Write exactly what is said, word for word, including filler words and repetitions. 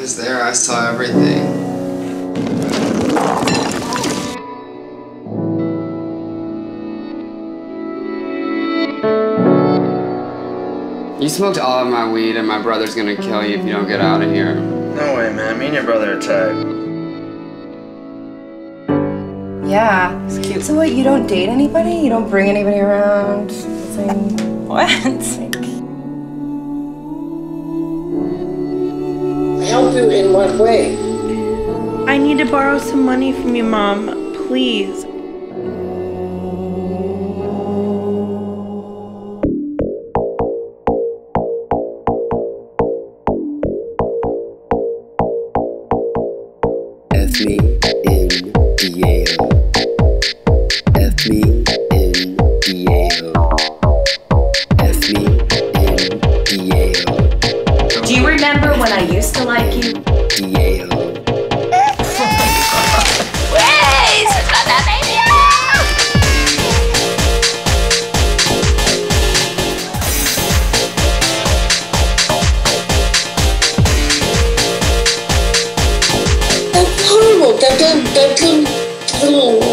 was there, I saw everything. You smoked all of my weed and my brother's gonna kill you if you don't get out of here. No way, man. Me and your brother are tight. Yeah. It's cute. So what, you don't date anybody? You don't bring anybody around? Nothing? What? Help you in what way? I need to borrow some money from you, Mom. Please. F me in Yale. F me in Yale. F me in Yale. Do you remember when I used to like you? Yale. Wait! Let that baby That's horrible. That, that, that, that,